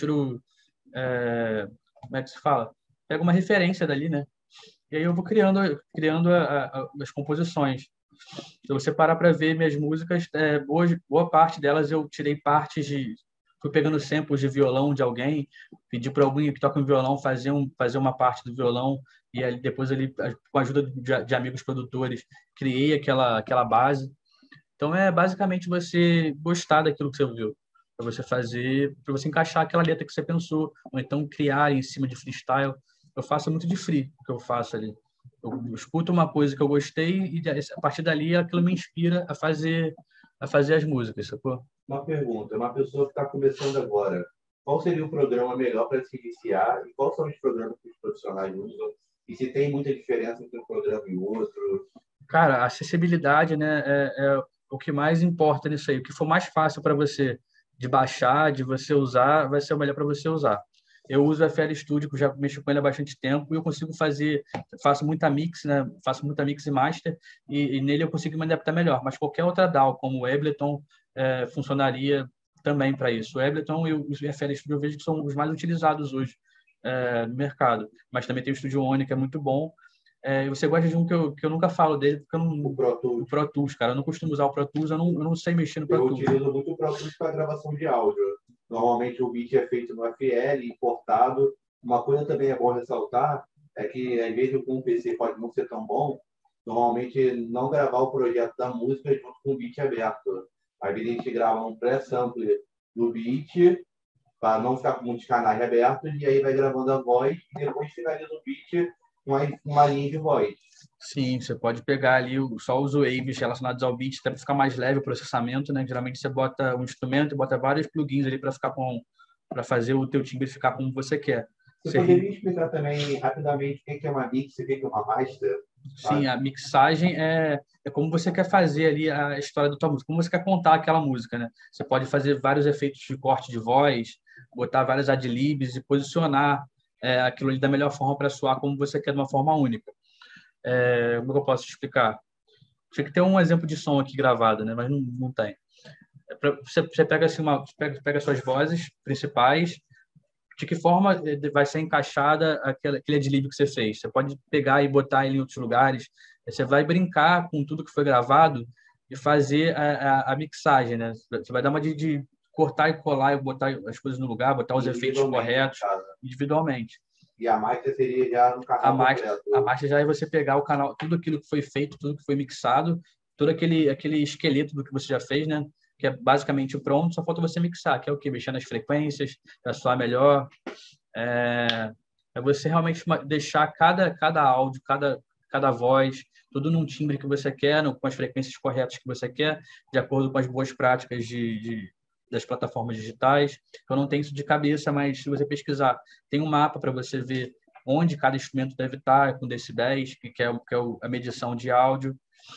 como é que se fala? Pego uma referência dali, né? E aí eu vou criando as composições. Se você parar para ver minhas músicas, boa parte delas eu tirei fui pegando samples de violão de alguém, pedi para alguém que toca um violão fazer uma parte do violão, e aí depois ali, com a ajuda de amigos produtores, criei aquela base. Então é basicamente você gostar daquilo que você ouviu, para você encaixar aquela letra que você pensou, ou então criar em cima de freestyle. Eu faço muito de free, o que eu faço ali. Eu escuto uma coisa que eu gostei e a partir dali aquilo me inspira a fazer as músicas, sacou? Uma pergunta, uma pessoa que está começando agora, qual seria o programa melhor para se iniciar e quais são os programas que os profissionais usam? E se tem muita diferença entre um programa e outro? Cara, a acessibilidade, né, é o que mais importa nisso aí. O que for mais fácil para você de baixar, de você usar, vai ser o melhor para você usar. Eu uso o FL Studio, já mexo com ele há bastante tempo, e eu consigo faço muita mix, né? Faço muita mix e master, e nele eu consigo me adaptar melhor. Mas qualquer outra DAW, como o Ableton, funcionaria também para isso. O Ableton e o FL Studio eu vejo que são os mais utilizados hoje no mercado. Mas também tem o Studio One, que é muito bom. Você gosta de um que eu nunca falo dele, porque o Pro Tools, cara. Eu não costumo usar o Pro Tools, eu não sei mexer no Pro Tools. Eu utilizo muito o Pro Tools para gravação de áudio. Normalmente o beat é feito no FL, importado. Uma coisa também é bom ressaltar é que, às vezes, com o PC pode não ser tão bom, normalmente não gravar o projeto da música junto com o beat aberto. Às vezes a gente grava um pré-sample do beat para não ficar com muitos canais abertos, e aí vai gravando a voz e depois finaliza o beat com uma linha de voz. Sim, você pode pegar ali só os waves relacionados ao beat, até para ficar mais leve o processamento, né? Geralmente você bota um instrumento e bota vários plugins ali para fazer o teu timbre ficar como você quer. Você poderia explicar também rapidamente o que é uma mix e o que é uma master? Sim, a mixagem é como você quer fazer ali a história da tua música, como você quer contar aquela música, né? Você pode fazer vários efeitos de corte de voz, botar vários adlibs e posicionar aquilo ali da melhor forma para soar como você quer, de uma forma única. Como eu posso te explicar? Tinha que ter um exemplo de som aqui gravado, né? Mas não tem. Você pega assim pega suas vozes principais, de que forma vai ser encaixada aquele adlib que você fez. Você pode pegar e botar ele em outros lugares. Você vai brincar com tudo que foi gravado e fazer a mixagem, né? Você vai dar uma de cortar e colar e botar as coisas no lugar, botar os efeitos corretos individualmente. E a master seria já no canal completo. A master já é você pegar o canal, tudo aquilo que foi feito, tudo que foi mixado, todo aquele esqueleto do que você já fez, né? Que é basicamente o pronto, só falta você mixar, que é o quê? Mexer nas frequências, para soar melhor. É você realmente deixar cada áudio, cada voz, tudo num timbre que você quer, com as frequências corretas que você quer, de acordo com as boas práticas das plataformas digitais. Eu não tenho isso de cabeça, mas se você pesquisar, tem um mapa para você ver onde cada instrumento deve estar, com decibéis, que é a medição de áudio.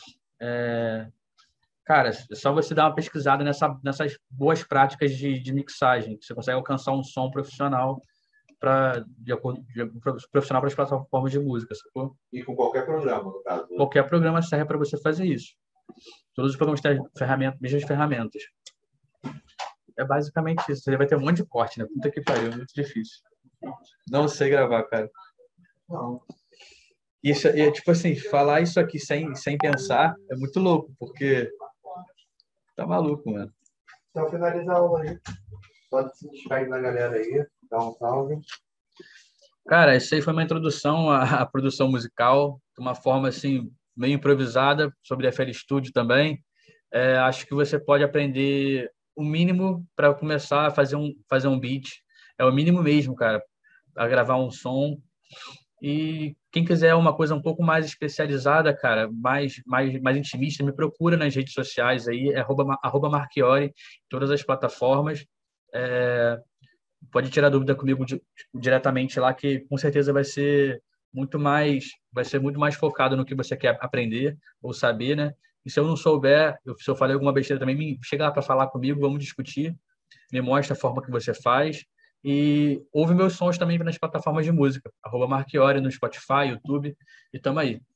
Cara, é só você dar uma pesquisada nessas boas práticas de mixagem, que você consegue alcançar um som profissional para as plataformas de música, sacou? E com qualquer programa, no caso. Né? Qualquer programa serve para você fazer isso. Todos os programas têm mesmas ferramentas. É basicamente isso. Você vai ter um monte de corte, né? Puta que pariu, é muito difícil. Não sei gravar, cara. Não. Isso é tipo assim, falar isso aqui sem pensar é muito louco, porque tá maluco, mano. Então, finalizar a aula aí. Pode se despedir da galera aí, dar um salve. Cara, isso aí foi uma introdução à produção musical, de uma forma assim, meio improvisada, sobre a FL Studio também. Acho que você pode aprender o mínimo para começar a fazer um beat. É o mínimo mesmo, cara, a gravar um som. E quem quiser uma coisa um pouco mais especializada, cara, mais intimista, me procura nas redes sociais aí, @ Marchiori, em todas as plataformas. Pode tirar dúvida comigo diretamente lá, que com certeza vai ser muito mais focado no que você quer aprender ou saber, né? E se eu não souber, se eu falei alguma besteira também, chega lá para falar comigo, vamos discutir, me mostra a forma que você faz. E ouve meus sons também nas plataformas de música, @ Marchiori no Spotify, YouTube, e tamo aí.